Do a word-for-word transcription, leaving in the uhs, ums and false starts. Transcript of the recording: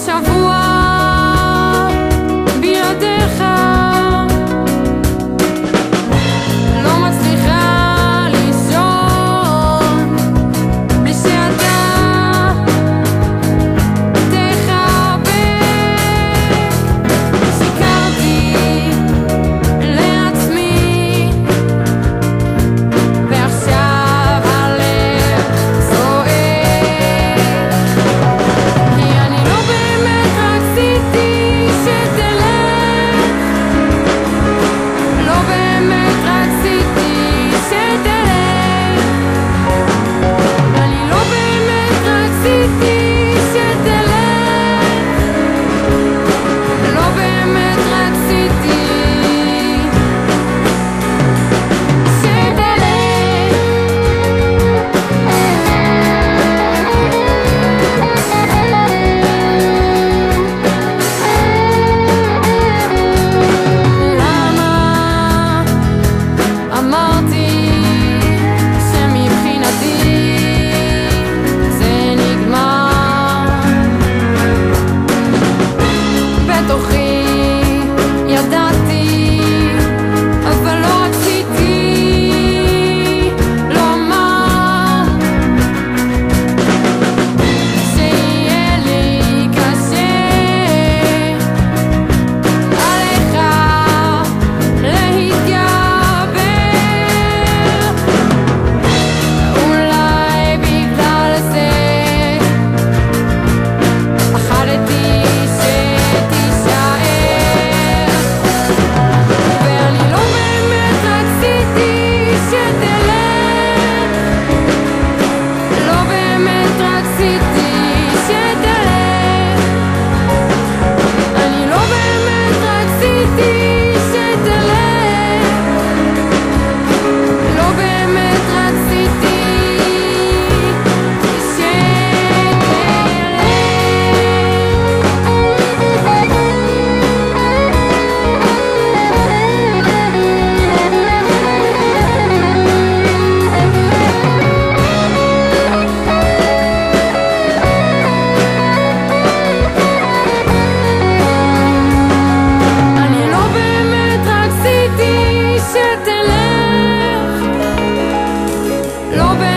השבוע בלעדיך לא מצליחה לישון בלי שאתה תחבק. שיקרתי לעצמי ועכשיו הלב צועק, כי אני לא באמת רציתי שתלך, לא באמת רציתי שתלך, אני לא באמת רציתי שתלך, לא באמת רציתי למה אמרתי שמבחינתי זה נגמר? בתוכי ידעתי, אבל לא רציתי לומר שיהיה לי קשה עליך להתגבר. אולי בגלל זה פחדתי שתישאר, ואני לא באמת רציתי שתלך, לא באמת רציתי שתלך, אני לא באמת רציתי שתלך, לא באמת רציתי אני לא באמת רציתי שתלך, לא באמת